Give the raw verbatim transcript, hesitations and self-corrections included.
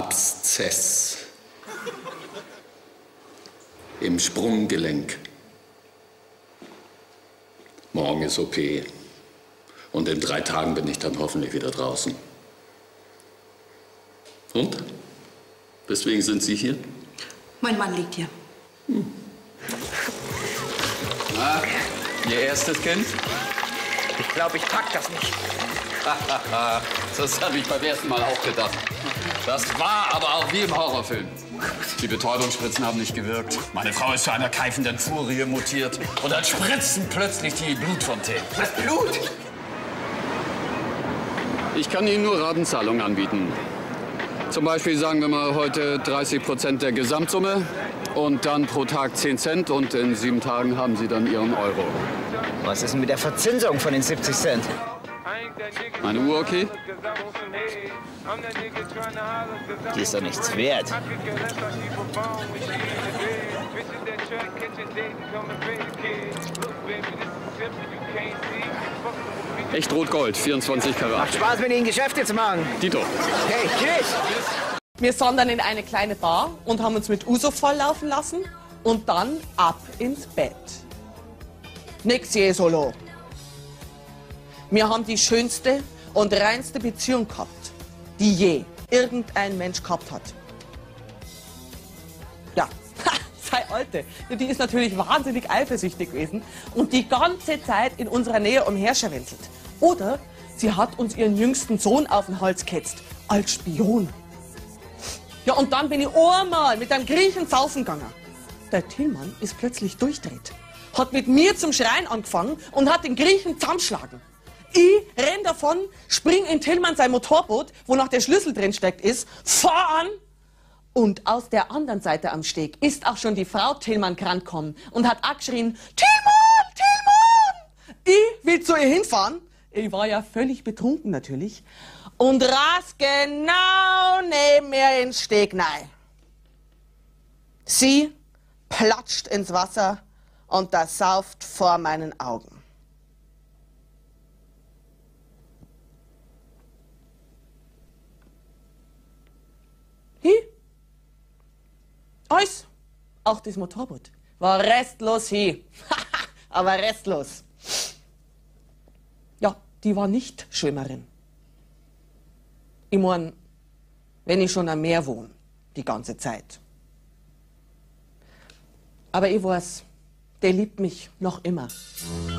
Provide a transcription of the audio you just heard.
Abszess im Sprunggelenk. Morgen ist O P. Und in drei Tagen bin ich dann hoffentlich wieder draußen. Und? Weswegen sind Sie hier? Mein Mann liegt hier. Hm. Na, Ihr erstes Kind? Ich glaube, ich pack das nicht. Das habe ich beim ersten Mal auch gedacht. Das war aber auch wie im Horrorfilm. Die Betäubungsspritzen haben nicht gewirkt. Meine Frau ist zu einer keifenden Furie mutiert. Und dann spritzen plötzlich die Blutfontänen. Was, Blut? Ich kann Ihnen nur Ratenzahlungen anbieten. Zum Beispiel sagen wir mal heute dreißig Prozent der Gesamtsumme und dann pro Tag zehn Cent und in sieben Tagen haben Sie dann Ihren Euro. Was ist denn mit der Verzinsung von den siebzig Cent? Meine Uhr okay? Die ist doch nichts wert. Echt Rot-Gold, vierundzwanzig Karat. Macht Spaß, mit Ihnen Geschäfte zu machen. Dito. Hey, tschüss. Wir sind dann in eine kleine Bar und haben uns mit Uso volllaufen lassen und dann ab ins Bett. Nix je solo. Wir haben die schönste und reinste Beziehung gehabt, die je irgendein Mensch gehabt hat. Ja, sei Alte, die ist natürlich wahnsinnig eifersüchtig gewesen und die ganze Zeit in unserer Nähe umherscharwenzelt. Oder sie hat uns ihren jüngsten Sohn auf den Hals gehetzt, als Spion. Ja, und dann bin ich einmal mit einem Griechen saufen gegangen. Der Tillmann ist plötzlich durchdreht, hat mit mir zum Schreien angefangen und hat den Griechen zusammengeschlagen. Ich renn davon, spring in Tillmann sein Motorboot, wo noch der Schlüssel drin steckt ist, fahr an. Und aus der anderen Seite am Steg ist auch schon die Frau Tillmann gekommen und hat angeschrien, Tillmann, Tillmann! Ich will zu ihr hinfahren. Ich war ja völlig betrunken natürlich. Und ras genau neben mir ins Steg rein. Sie platscht ins Wasser und das sauft vor meinen Augen. Hi. Alles, auch das Motorboot, war restlos hi. Aber restlos. Ja, die war nicht Schwimmerin. Ich mein, wenn ich schon am Meer wohne, die ganze Zeit. Aber ich weiß, der liebt mich noch immer.